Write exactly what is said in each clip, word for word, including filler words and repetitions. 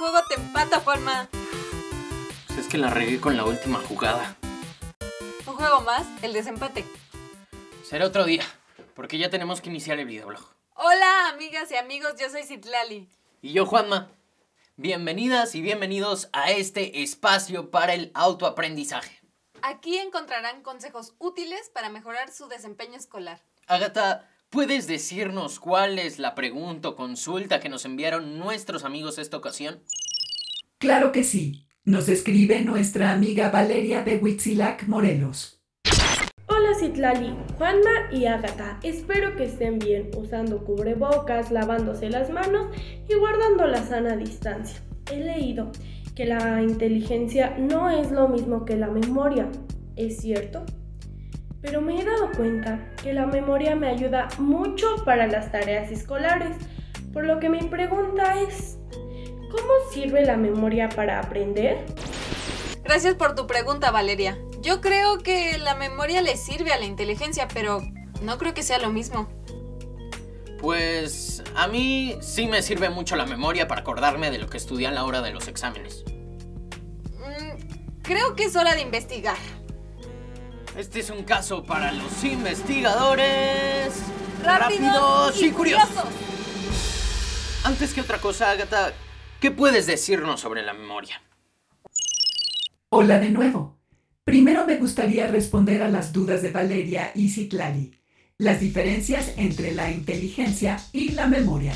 juego te empata, Juanma. Pues es que la regué con la última jugada. Un juego más, el desempate. Será otro día, porque ya tenemos que iniciar el videoblog. Hola, amigas y amigos, yo soy Citlali. Y yo, Juanma. Bienvenidas y bienvenidos a este espacio para el autoaprendizaje. Aquí encontrarán consejos útiles para mejorar su desempeño escolar. Ágata, ¿puedes decirnos cuál es la pregunta o consulta que nos enviaron nuestros amigos esta ocasión? Claro que sí. Nos escribe nuestra amiga Valeria de Huitzilac, Morelos. Hola Citlali, Juanma y Ágata. Espero que estén bien, usando cubrebocas, lavándose las manos y guardando la sana distancia. He leído que la inteligencia no es lo mismo que la memoria. ¿Es cierto? Pero me he dado cuenta que la memoria me ayuda mucho para las tareas escolares, por lo que mi pregunta es, ¿cómo sirve la memoria para aprender? Gracias por tu pregunta, Valeria. Yo creo que la memoria le sirve a la inteligencia, pero no creo que sea lo mismo. Pues a mí sí me sirve mucho la memoria para acordarme de lo que estudié a la hora de los exámenes. Mm, creo que es hora de investigar. Este es un caso para los investigadores ¡Rápidos, y curiosos! Antes que otra cosa, Ágata, ¿qué puedes decirnos sobre la memoria? Hola de nuevo. Primero me gustaría responder a las dudas de Valeria y Citlali. Las diferencias entre la inteligencia y la memoria.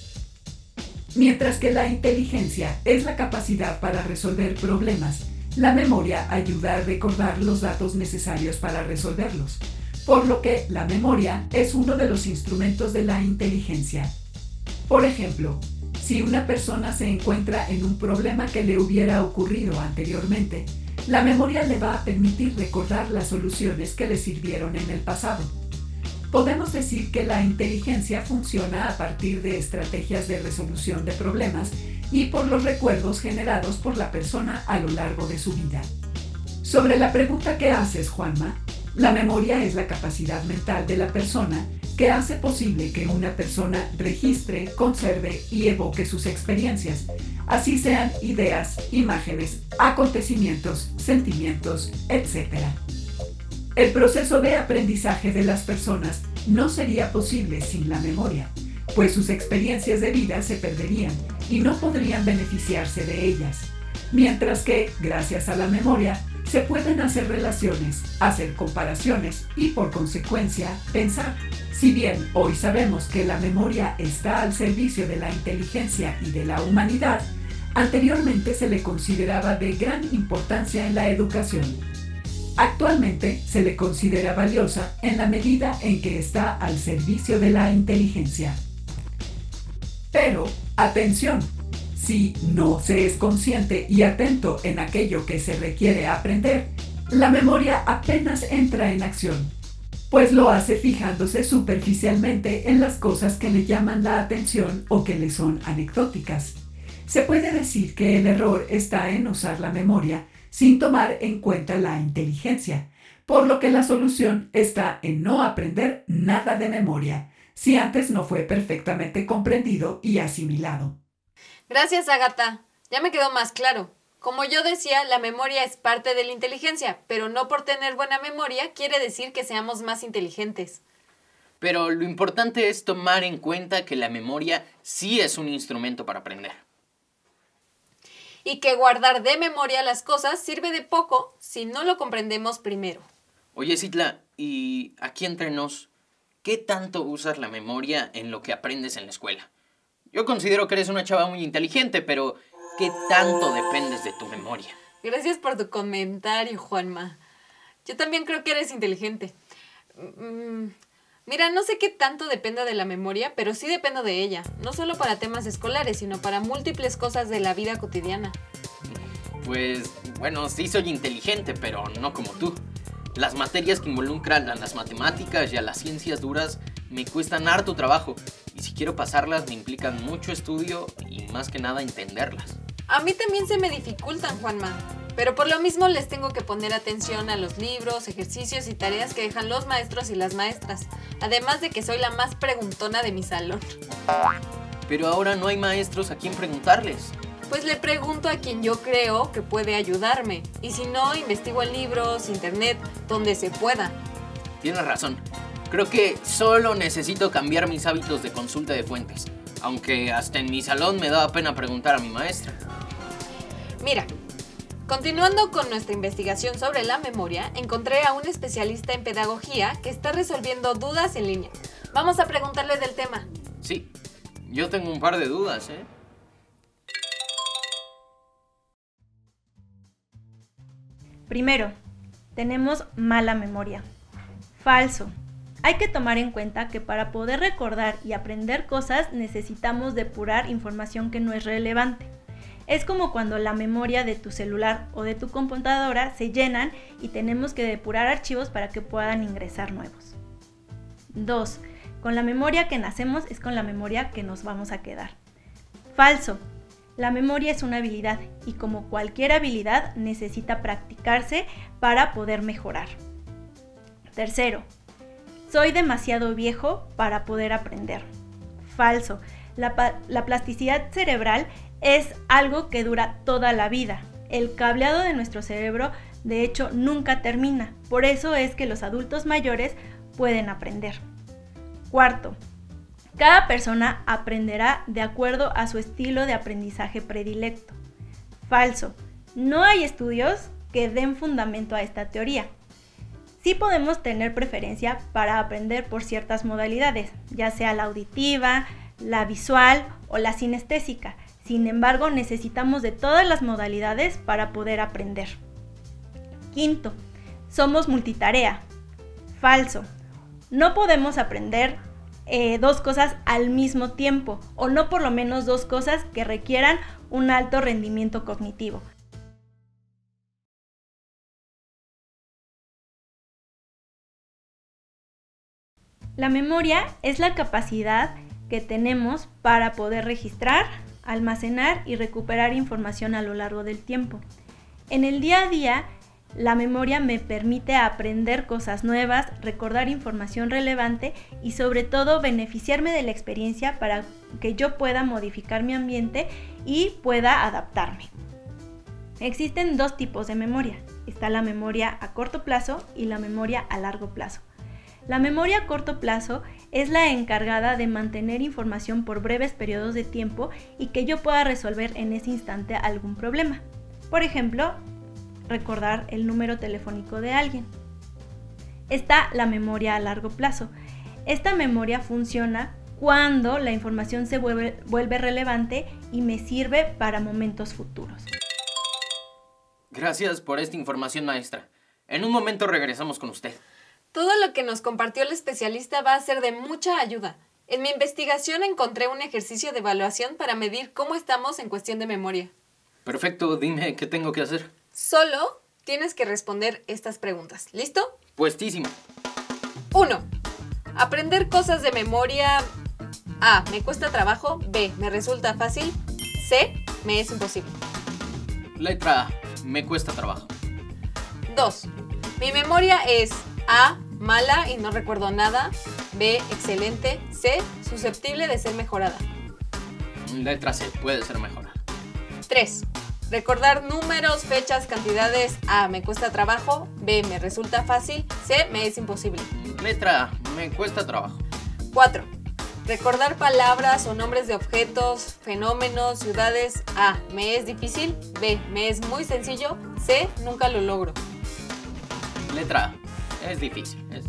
Mientras que la inteligencia es la capacidad para resolver problemas, la memoria ayuda a recordar los datos necesarios para resolverlos, por lo que la memoria es uno de los instrumentos de la inteligencia. Por ejemplo, si una persona se encuentra en un problema que le hubiera ocurrido anteriormente, la memoria le va a permitir recordar las soluciones que le sirvieron en el pasado. Podemos decir que la inteligencia funciona a partir de estrategias de resolución de problemas y por los recuerdos generados por la persona a lo largo de su vida. Sobre la pregunta que haces, Juanma, la memoria es la capacidad mental de la persona que hace posible que una persona registre, conserve y evoque sus experiencias, así sean ideas, imágenes, acontecimientos, sentimientos, etcétera. El proceso de aprendizaje de las personas no sería posible sin la memoria, pues sus experiencias de vida se perderían y no podrían beneficiarse de ellas, mientras que, gracias a la memoria, se pueden hacer relaciones, hacer comparaciones y, por consecuencia, pensar. Si bien hoy sabemos que la memoria está al servicio de la inteligencia y de la humanidad, anteriormente se le consideraba de gran importancia en la educación. Actualmente se le considera valiosa en la medida en que está al servicio de la inteligencia. Pero, atención, si no se es consciente y atento en aquello que se requiere aprender, la memoria apenas entra en acción, pues lo hace fijándose superficialmente en las cosas que le llaman la atención o que le son anecdóticas. Se puede decir que el error está en usar la memoria sin tomar en cuenta la inteligencia, por lo que la solución está en no aprender nada de memoria, si antes no fue perfectamente comprendido y asimilado. Gracias, Ágata. Ya me quedó más claro. Como yo decía, la memoria es parte de la inteligencia, pero no por tener buena memoria quiere decir que seamos más inteligentes. Pero lo importante es tomar en cuenta que la memoria sí es un instrumento para aprender. Y que guardar de memoria las cosas sirve de poco si no lo comprendemos primero. Oye, Citla, y aquí entre nos, ¿qué tanto usas la memoria en lo que aprendes en la escuela? Yo considero que eres una chava muy inteligente, pero ¿qué tanto dependes de tu memoria? Gracias por tu comentario, Juanma. Yo también creo que eres inteligente. Mm, mira, no sé qué tanto dependa de la memoria, pero sí dependo de ella. No solo para temas escolares, sino para múltiples cosas de la vida cotidiana. Pues, bueno, sí soy inteligente, pero no como tú. Las materias que involucran a las matemáticas y a las ciencias duras me cuestan harto trabajo. Y si quiero pasarlas me implican mucho estudio y más que nada entenderlas. A mí también se me dificultan, Juanma. Pero por lo mismo les tengo que poner atención a los libros, ejercicios y tareas que dejan los maestros y las maestras. Además de que soy la más preguntona de mi salón. Pero ahora no hay maestros a quien preguntarles. Pues le pregunto a quien yo creo que puede ayudarme. Y si no, investigo en libros, internet, donde se pueda. Tienes razón. Creo que solo necesito cambiar mis hábitos de consulta de fuentes. Aunque hasta en mi salón me daba pena preguntar a mi maestra. Mira, continuando con nuestra investigación sobre la memoria, encontré a un especialista en pedagogía que está resolviendo dudas en línea. Vamos a preguntarle del tema. Sí, yo tengo un par de dudas, ¿eh? Primero, tenemos mala memoria. Falso. Hay que tomar en cuenta que para poder recordar y aprender cosas necesitamos depurar información que no es relevante. Es como cuando la memoria de tu celular o de tu computadora se llenan y tenemos que depurar archivos para que puedan ingresar nuevos. dos. Con la memoria que nacemos es con la memoria que nos vamos a quedar. Falso. La memoria es una habilidad y como cualquier habilidad necesita practicarse para poder mejorar. Tercero. Soy demasiado viejo para poder aprender. Falso. La, la plasticidad cerebral es algo que dura toda la vida. El cableado de nuestro cerebro, de hecho, nunca termina. Por eso es que los adultos mayores pueden aprender. Cuarto. Cada persona aprenderá de acuerdo a su estilo de aprendizaje predilecto. Falso. No hay estudios que den fundamento a esta teoría. Sí podemos tener preferencia para aprender por ciertas modalidades, ya sea la auditiva, la visual o la sinestésica. Sin embargo, necesitamos de todas las modalidades para poder aprender. Quinto, somos multitarea. Falso. No podemos aprender eh, dos cosas al mismo tiempo, o no por lo menos dos cosas que requieran un alto rendimiento cognitivo. La memoria es la capacidad que tenemos para poder registrar, almacenar y recuperar información a lo largo del tiempo. En el día a día, la memoria me permite aprender cosas nuevas, recordar información relevante y sobre todo beneficiarme de la experiencia para que yo pueda modificar mi ambiente y pueda adaptarme. Existen dos tipos de memoria. Está la memoria a corto plazo y la memoria a largo plazo. La memoria a corto plazo es la encargada de mantener información por breves periodos de tiempo y que yo pueda resolver en ese instante algún problema. Por ejemplo, recordar el número telefónico de alguien. Está la memoria a largo plazo. Esta memoria funciona cuando la información se vuelve, vuelve relevante y me sirve para momentos futuros. Gracias por esta información, maestra. En un momento regresamos con usted. Todo lo que nos compartió el especialista va a ser de mucha ayuda. En mi investigación encontré un ejercicio de evaluación para medir cómo estamos en cuestión de memoria. Perfecto, dime qué tengo que hacer. Solo tienes que responder estas preguntas. ¿Listo? Puestísimo. uno. Aprender cosas de memoria. A. Me cuesta trabajo. B. Me resulta fácil. C. Me es imposible. Letra A. Me cuesta trabajo. dos. Mi memoria es A. Mala y no recuerdo nada. B. Excelente. C. Susceptible de ser mejorada. Letra C. Puede ser mejorada. tres. Recordar números, fechas, cantidades. A. Me cuesta trabajo. B. Me resulta fácil. C. Me es imposible. Letra A. Me cuesta trabajo. cuatro. Recordar palabras o nombres de objetos, fenómenos, ciudades. A. Me es difícil. B. Me es muy sencillo. C. Nunca lo logro. Letra A. Es difícil. Es...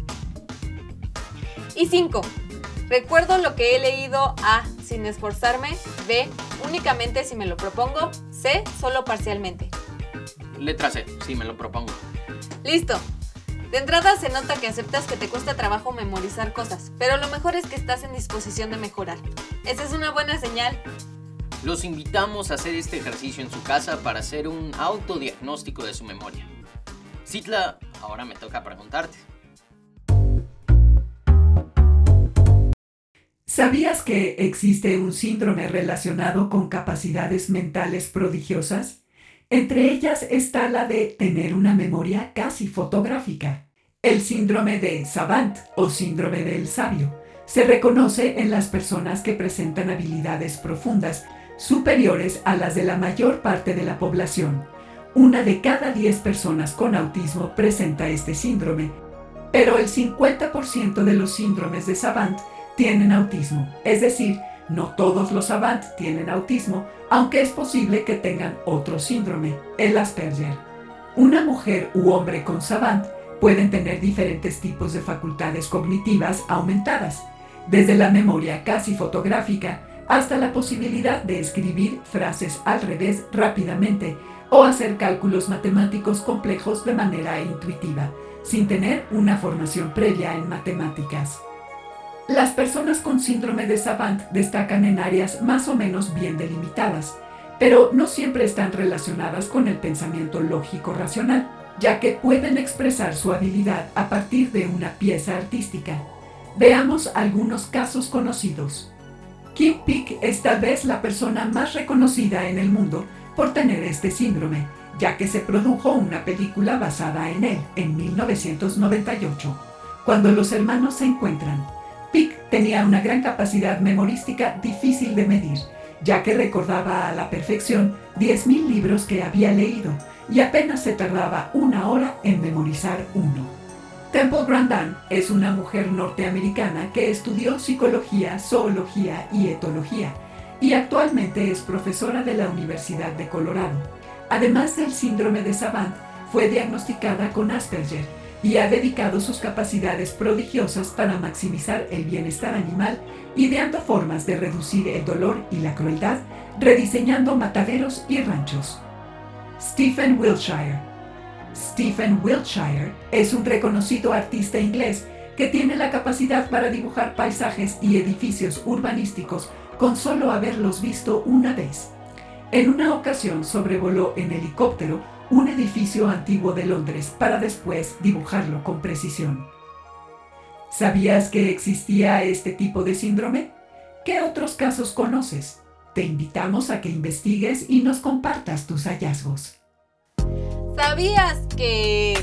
Y cinco. Recuerdo lo que he leído. A. Sin esforzarme. B. Únicamente si me lo propongo. C. Solo parcialmente. Letra C. Si me lo propongo. Listo. De entrada se nota que aceptas que te cuesta trabajo memorizar cosas, pero lo mejor es que estás en disposición de mejorar. Esa es una buena señal. Los invitamos a hacer este ejercicio en su casa para hacer un autodiagnóstico de su memoria. Citla, ahora me toca preguntarte. ¿Sabías que existe un síndrome relacionado con capacidades mentales prodigiosas? Entre ellas está la de tener una memoria casi fotográfica. El síndrome de Savant o síndrome del sabio se reconoce en las personas que presentan habilidades profundas, superiores a las de la mayor parte de la población. Una de cada diez personas con autismo presenta este síndrome, pero el cincuenta por ciento de los síndromes de Savant tienen autismo, es decir, no todos los Savant tienen autismo, aunque es posible que tengan otro síndrome, el Asperger. Una mujer u hombre con Savant pueden tener diferentes tipos de facultades cognitivas aumentadas, desde la memoria casi fotográfica hasta la posibilidad de escribir frases al revés rápidamente o hacer cálculos matemáticos complejos de manera intuitiva, sin tener una formación previa en matemáticas. Las personas con síndrome de Savant destacan en áreas más o menos bien delimitadas, pero no siempre están relacionadas con el pensamiento lógico-racional, ya que pueden expresar su habilidad a partir de una pieza artística. Veamos algunos casos conocidos. Kim Peek es tal vez la persona más reconocida en el mundo por tener este síndrome, ya que se produjo una película basada en él en mil novecientos noventa y ocho, cuando los hermanos se encuentran. Peek tenía una gran capacidad memorística difícil de medir, ya que recordaba a la perfección diez mil libros que había leído y apenas se tardaba una hora en memorizar uno. Temple Grandin es una mujer norteamericana que estudió psicología, zoología y etología y actualmente es profesora de la Universidad de Colorado. Además del síndrome de Savant, fue diagnosticada con Asperger y ha dedicado sus capacidades prodigiosas para maximizar el bienestar animal, ideando formas de reducir el dolor y la crueldad, rediseñando mataderos y ranchos. Stephen Wiltshire. Stephen Wiltshire es un reconocido artista inglés que tiene la capacidad para dibujar paisajes y edificios urbanísticos con solo haberlos visto una vez. En una ocasión sobrevoló en helicóptero un edificio antiguo de Londres para después dibujarlo con precisión. ¿Sabías que existía este tipo de síndrome? ¿Qué otros casos conoces? Te invitamos a que investigues y nos compartas tus hallazgos. ¿Sabías que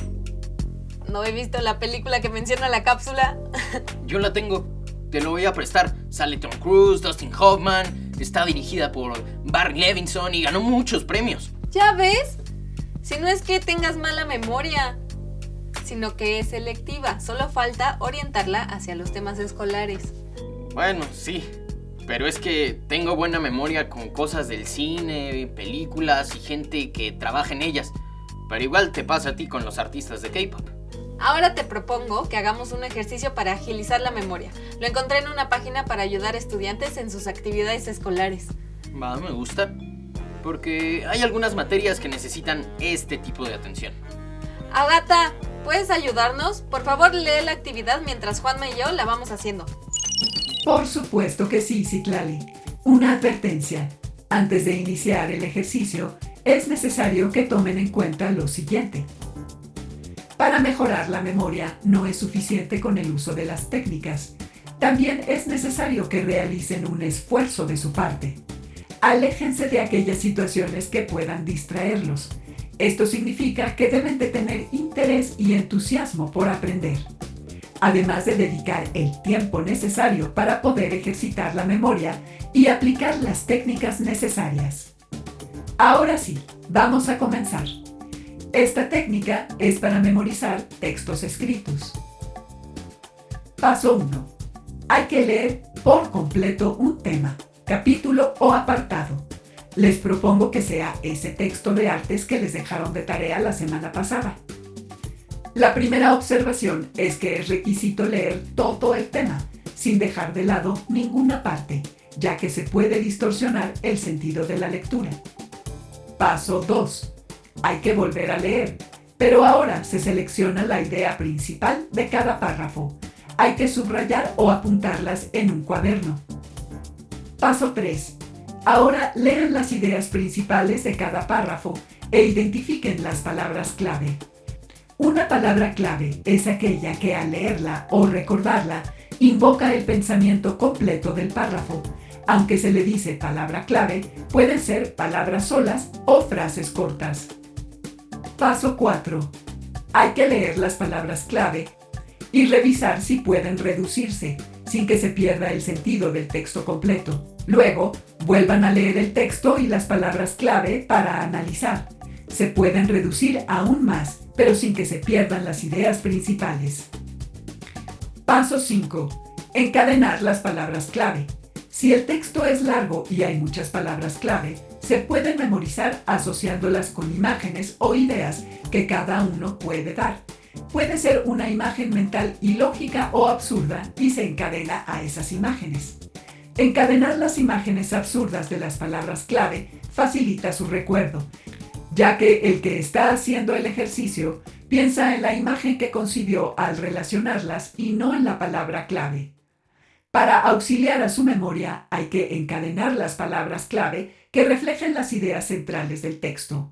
no he visto la película que menciona la cápsula? Yo la tengo, te lo voy a prestar. Sale Tom Cruise, Dustin Hoffman, está dirigida por Barry Levinson y ganó muchos premios. ¿Ya ves? Si no es que tengas mala memoria, sino que es selectiva. Solo falta orientarla hacia los temas escolares. Bueno, sí, pero es que tengo buena memoria con cosas del cine, películas y gente que trabaja en ellas. Pero igual te pasa a ti con los artistas de K-pop. Ahora te propongo que hagamos un ejercicio para agilizar la memoria. Lo encontré en una página para ayudar a estudiantes en sus actividades escolares. Va, me gusta. Porque hay algunas materias que necesitan este tipo de atención. Agatha, ¿puedes ayudarnos? Por favor, lee la actividad mientras Juanma y yo la vamos haciendo. Por supuesto que sí, Citlali. Una advertencia. Antes de iniciar el ejercicio, es necesario que tomen en cuenta lo siguiente. Para mejorar la memoria no es suficiente con el uso de las técnicas. También es necesario que realicen un esfuerzo de su parte. Aléjense de aquellas situaciones que puedan distraerlos. Esto significa que deben de tener interés y entusiasmo por aprender, además de dedicar el tiempo necesario para poder ejercitar la memoria y aplicar las técnicas necesarias. Ahora sí, vamos a comenzar. Esta técnica es para memorizar textos escritos. Paso uno. Hay que leer por completo un tema, capítulo o apartado. Les propongo que sea ese texto de artes que les dejaron de tarea la semana pasada. La primera observación es que es requisito leer todo el tema, sin dejar de lado ninguna parte, ya que se puede distorsionar el sentido de la lectura. Paso dos. Hay que volver a leer, pero ahora se selecciona la idea principal de cada párrafo. Hay que subrayar o apuntarlas en un cuaderno. Paso tres. Ahora lean las ideas principales de cada párrafo e identifiquen las palabras clave. Una palabra clave es aquella que al leerla o recordarla invoca el pensamiento completo del párrafo. Aunque se le dice palabra clave, pueden ser palabras solas o frases cortas. Paso cuatro. Hay que leer las palabras clave y revisar si pueden reducirse. sin que se pierda el sentido del texto completo. Luego, vuelvan a leer el texto y las palabras clave para analizar. Se pueden reducir aún más, pero sin que se pierdan las ideas principales. Paso cinco. Encadenar las palabras clave. Si el texto es largo y hay muchas palabras clave, se pueden memorizar asociándolas con imágenes o ideas que cada uno puede dar. Puede ser una imagen mental ilógica o absurda y se encadena a esas imágenes. Encadenar las imágenes absurdas de las palabras clave facilita su recuerdo, ya que el que está haciendo el ejercicio piensa en la imagen que concibió al relacionarlas y no en la palabra clave. Para auxiliar a su memoria hay que encadenar las palabras clave que reflejen las ideas centrales del texto.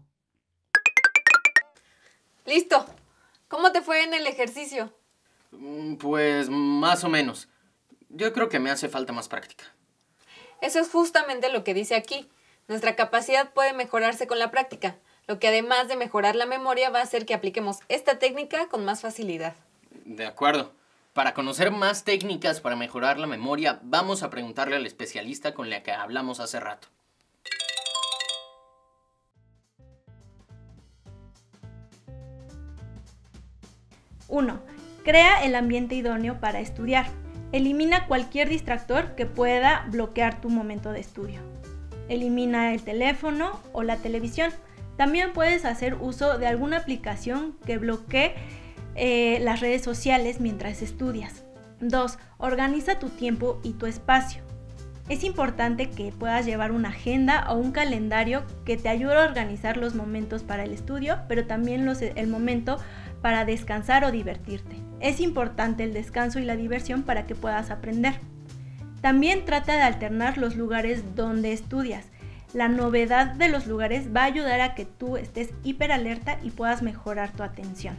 ¡Listo! ¿Cómo te fue en el ejercicio? Pues más o menos. Yo creo que me hace falta más práctica. Eso es justamente lo que dice aquí. Nuestra capacidad puede mejorarse con la práctica, lo que además de mejorar la memoria va a hacer que apliquemos esta técnica con más facilidad. De acuerdo. Para conocer más técnicas para mejorar la memoria, vamos a preguntarle al especialista con la que hablamos hace rato. uno. Crea el ambiente idóneo para estudiar. Elimina cualquier distractor que pueda bloquear tu momento de estudio. Elimina el teléfono o la televisión. También puedes hacer uso de alguna aplicación que bloquee eh, las redes sociales mientras estudias. dos. Organiza tu tiempo y tu espacio. Es importante que puedas llevar una agenda o un calendario que te ayude a organizar los momentos para el estudio, pero también los, el momento para descansar o divertirte. Es importante el descanso y la diversión para que puedas aprender. También trata de alternar los lugares donde estudias. La novedad de los lugares va a ayudar a que tú estés hiperalerta y puedas mejorar tu atención.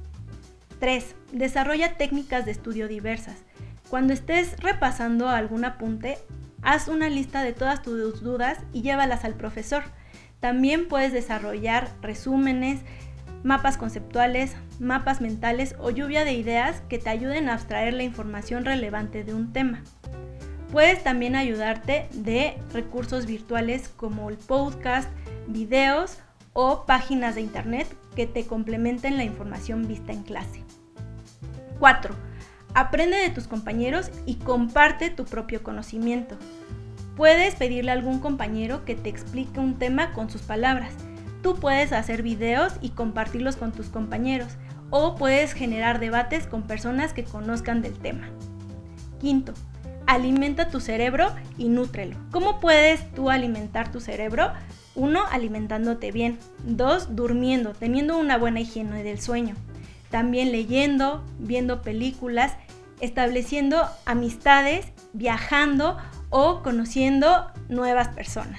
tres. Desarrolla técnicas de estudio diversas. Cuando estés repasando algún apunte, haz una lista de todas tus dudas y llévalas al profesor. También puedes desarrollar resúmenes, mapas conceptuales, mapas mentales o lluvia de ideas que te ayuden a abstraer la información relevante de un tema. Puedes también ayudarte de recursos virtuales como el podcast, videos o páginas de internet que te complementen la información vista en clase. cuatro. Aprende de tus compañeros y comparte tu propio conocimiento. Puedes pedirle a algún compañero que te explique un tema con sus palabras. Tú puedes hacer videos y compartirlos con tus compañeros o puedes generar debates con personas que conozcan del tema. Quinto, alimenta tu cerebro y nútrelo. ¿Cómo puedes tú alimentar tu cerebro? Uno, alimentándote bien. Dos, durmiendo, teniendo una buena higiene del sueño. También leyendo, viendo películas, estableciendo amistades, viajando o conociendo nuevas personas.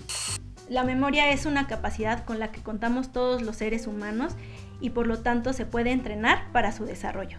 La memoria es una capacidad con la que contamos todos los seres humanos y por lo tanto se puede entrenar para su desarrollo.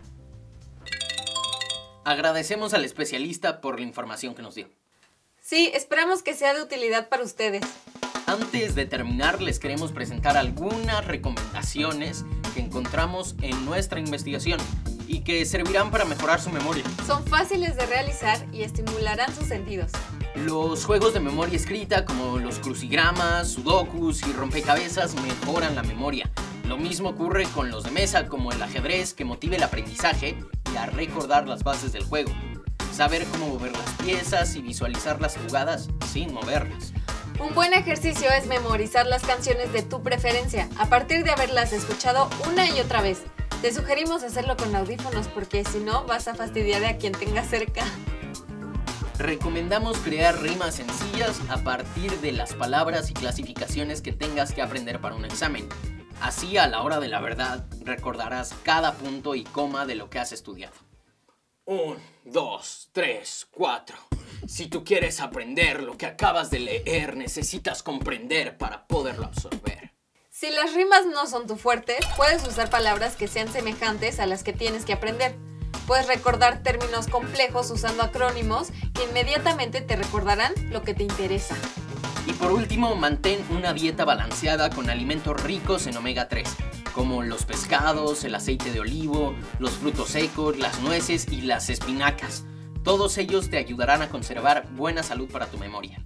Agradecemos al especialista por la información que nos dio. Sí, esperamos que sea de utilidad para ustedes. Antes de terminar, les queremos presentar algunas recomendaciones que encontramos en nuestra investigación y que servirán para mejorar su memoria. Son fáciles de realizar y estimularán sus sentidos. Los juegos de memoria escrita como los crucigramas, sudokus y rompecabezas mejoran la memoria. Lo mismo ocurre con los de mesa como el ajedrez, que motiva el aprendizaje y a recordar las bases del juego. Saber cómo mover las piezas y visualizar las jugadas sin moverlas. Un buen ejercicio es memorizar las canciones de tu preferencia a partir de haberlas escuchado una y otra vez. Te sugerimos hacerlo con audífonos porque si no vas a fastidiar a quien tengas cerca. Recomendamos crear rimas sencillas a partir de las palabras y clasificaciones que tengas que aprender para un examen. Así, a la hora de la verdad, recordarás cada punto y coma de lo que has estudiado. Un, dos, tres, cuatro. Si tú quieres aprender lo que acabas de leer, necesitas comprender para poderlo absorber. Si las rimas no son tu fuerte, puedes usar palabras que sean semejantes a las que tienes que aprender. Puedes recordar términos complejos usando acrónimos que inmediatamente te recordarán lo que te interesa. Y por último, mantén una dieta balanceada con alimentos ricos en omega tres, como los pescados, el aceite de olivo, los frutos secos, las nueces y las espinacas. Todos ellos te ayudarán a conservar buena salud para tu memoria.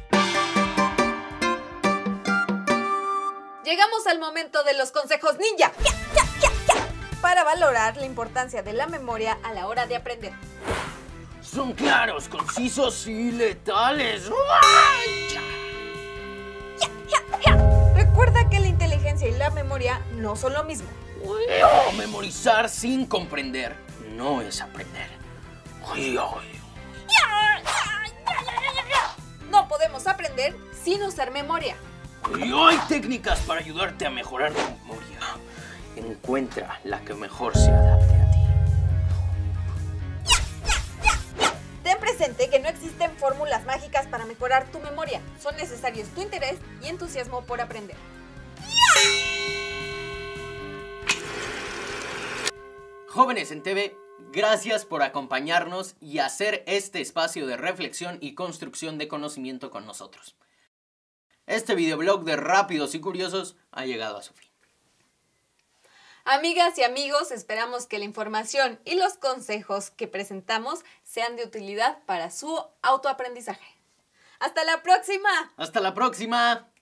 Llegamos al momento de los consejos ninja. ¡Ya, ya, ya, ya! Para valorar la importancia de la memoria a la hora de aprender. Son claros, concisos y letales. Recuerda que la inteligencia y la memoria no son lo mismo. Oh, memorizar sin comprender no es aprender. Ay, ay. No podemos aprender sin usar memoria. Y hay técnicas para ayudarte a mejorar tu memoria. Encuentra la que mejor se adapte a ti. Ten presente que no existen fórmulas mágicas para mejorar tu memoria. Son necesarios tu interés y entusiasmo por aprender. Jóvenes en T V, gracias por acompañarnos y hacer este espacio de reflexión y construcción de conocimiento con nosotros. Este videoblog de Rápidos y Curiosos ha llegado a su fin. Amigas y amigos, esperamos que la información y los consejos que presentamos sean de utilidad para su autoaprendizaje. ¡Hasta la próxima! ¡Hasta la próxima!